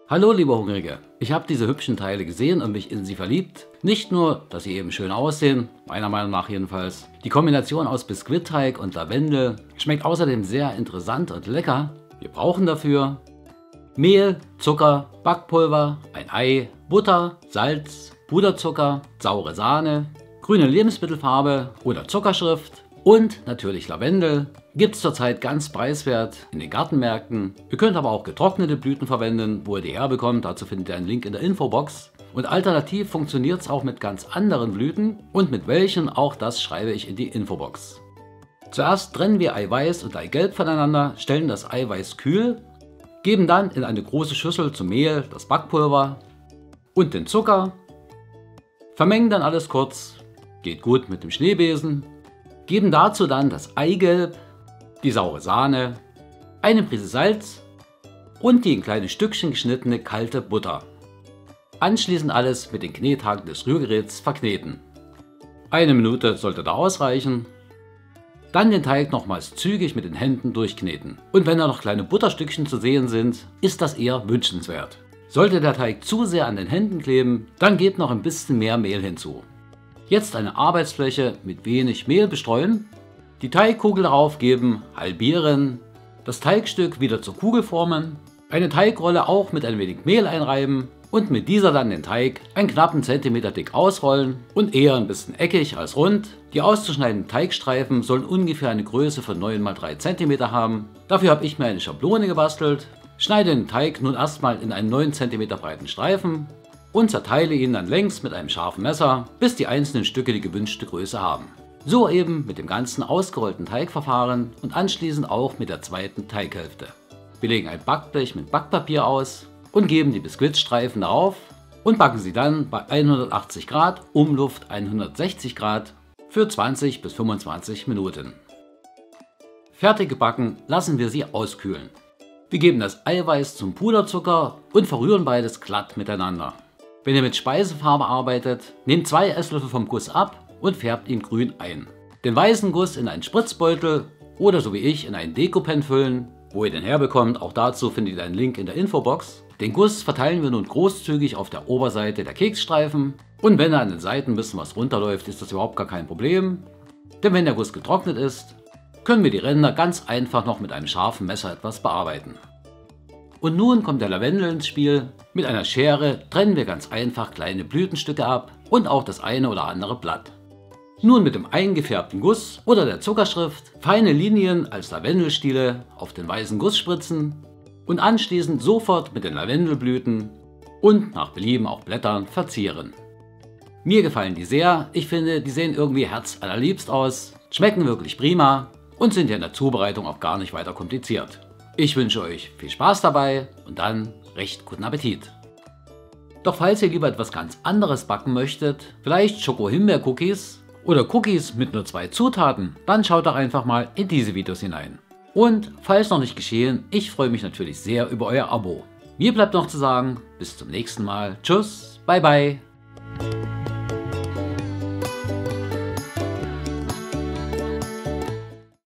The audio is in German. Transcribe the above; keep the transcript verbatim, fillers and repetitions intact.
Hallo liebe Hungrige, ich habe diese hübschen Teile gesehen und mich in sie verliebt. Nicht nur, dass sie eben schön aussehen, meiner Meinung nach jedenfalls. Die Kombination aus Biskuitteig und Lavendel schmeckt außerdem sehr interessant und lecker. Wir brauchen dafür Mehl, Zucker, Backpulver, ein Ei, Butter, Salz, Puderzucker, saure Sahne, grüne Lebensmittelfarbe oder Zuckerschrift und natürlich Lavendel. Gibt es zurzeit ganz preiswert in den Gartenmärkten. Ihr könnt aber auch getrocknete Blüten verwenden, wo ihr die herbekommt. Dazu findet ihr einen Link in der Infobox. Und alternativ funktioniert es auch mit ganz anderen Blüten und mit welchen, auch das schreibe ich in die Infobox. Zuerst trennen wir Eiweiß und Eigelb voneinander, stellen das Eiweiß kühl, geben dann in eine große Schüssel zum Mehl das Backpulver und den Zucker, vermengen dann alles kurz, geht gut mit dem Schneebesen, geben dazu dann das Eigelb, die saure Sahne, eine Prise Salz und die in kleine Stückchen geschnittene kalte Butter. Anschließend alles mit den Knethaken des Rührgeräts verkneten. Eine Minute sollte da ausreichen. Dann den Teig nochmals zügig mit den Händen durchkneten. Und wenn da noch kleine Butterstückchen zu sehen sind, ist das eher wünschenswert. Sollte der Teig zu sehr an den Händen kleben, dann gebt noch ein bisschen mehr Mehl hinzu. Jetzt eine Arbeitsfläche mit wenig Mehl bestreuen, die Teigkugel darauf geben, halbieren, das Teigstück wieder zur Kugel formen, eine Teigrolle auch mit ein wenig Mehl einreiben und mit dieser dann den Teig einen knappen Zentimeter dick ausrollen und eher ein bisschen eckig als rund. Die auszuschneidenden Teigstreifen sollen ungefähr eine Größe von neun mal drei Zentimeter haben. Dafür habe ich mir eine Schablone gebastelt, schneide den Teig nun erstmal in einen neun Zentimeter breiten Streifen und zerteile ihn dann längs mit einem scharfen Messer, bis die einzelnen Stücke die gewünschte Größe haben. So eben mit dem ganzen ausgerollten Teigverfahren und anschließend auch mit der zweiten Teighälfte. Wir legen ein Backblech mit Backpapier aus und geben die Biskuitstreifen darauf und backen sie dann bei hundertachtzig Grad, Umluft hundertsechzig Grad für zwanzig bis fünfundzwanzig Minuten. Fertig gebacken lassen wir sie auskühlen. Wir geben das Eiweiß zum Puderzucker und verrühren beides glatt miteinander. Wenn ihr mit Speisefarbe arbeitet, nehmt zwei Esslöffel vom Guss ab und färbt ihn grün ein. Den weißen Guss in einen Spritzbeutel oder so wie ich in einen Dekopen füllen. Wo ihr den herbekommt, auch dazu findet ihr einen Link in der Infobox. Den Guss verteilen wir nun großzügig auf der Oberseite der Keksstreifen und wenn da an den Seiten ein bisschen was runterläuft, ist das überhaupt gar kein Problem. Denn wenn der Guss getrocknet ist, können wir die Ränder ganz einfach noch mit einem scharfen Messer etwas bearbeiten. Und nun kommt der Lavendel ins Spiel. Mit einer Schere trennen wir ganz einfach kleine Blütenstücke ab und auch das eine oder andere Blatt. Nun mit dem eingefärbten Guss oder der Zuckerschrift feine Linien als Lavendelstiele auf den weißen Guss spritzen und anschließend sofort mit den Lavendelblüten und nach Belieben auch Blättern verzieren. Mir gefallen die sehr, ich finde, die sehen irgendwie herzallerliebst aus, schmecken wirklich prima und sind ja in der Zubereitung auch gar nicht weiter kompliziert. Ich wünsche euch viel Spaß dabei und dann recht guten Appetit. Doch falls ihr lieber etwas ganz anderes backen möchtet, vielleicht Schoko-Himbeer-Cookies oder Cookies mit nur zwei Zutaten, dann schaut doch einfach mal in diese Videos hinein. Und falls noch nicht geschehen, ich freue mich natürlich sehr über euer Abo. Mir bleibt noch zu sagen, bis zum nächsten Mal. Tschüss, bye bye.